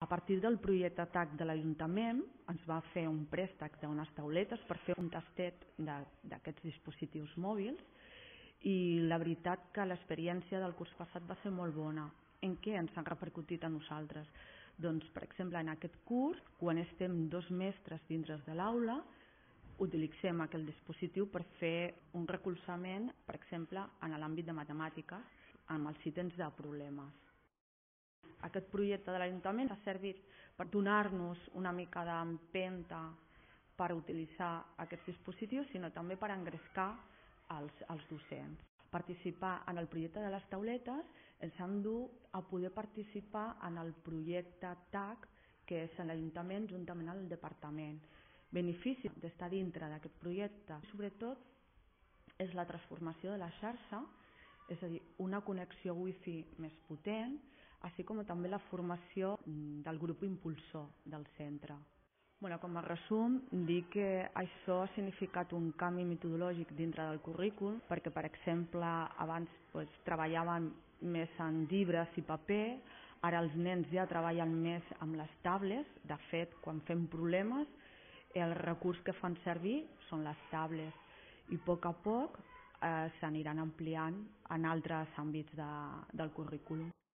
partir del projecte TAC de l'Ajuntament ens va fer un préstec d'unes tauletes per fer un tastet d'aquests dispositius mòbils i la veritat que l'experiència del curs passat va ser molt bona. En què ens han repercutit a nosaltres? Doncs, per exemple, en aquest curs, quan estem 2 mestres dintre de l'aula, utilitzem aquell dispositiu per fer un recolzament, per exemple, en l'àmbit de matemàtiques, amb els ítems de problemes. Aquest projecte de l'Ajuntament ha servit per donar-nos una mica d'empenta per utilitzar aquests dispositius, sinó també per engrescar els docents. Participar en el projecte de les tauletes ens han dut a poder participar en el projecte TAC, que és l'Ajuntament juntament amb el Departament. Benefici d'estar dintre d'aquest projecte, sobretot, és la transformació de la xarxa, és a dir, una connexió wifi més potent, així com també la formació del grup impulsor del centre. Com a resum, dir que això ha significat un canvi metodològic dintre del currículum, perquè, per exemple, abans treballàvem més en llibres i paper, ara els nens ja treballen més amb les tablets. De fet, quan fem problemes, el recurs que fan servir són les tablets i a poc s'aniran ampliant en altres àmbits del currículum.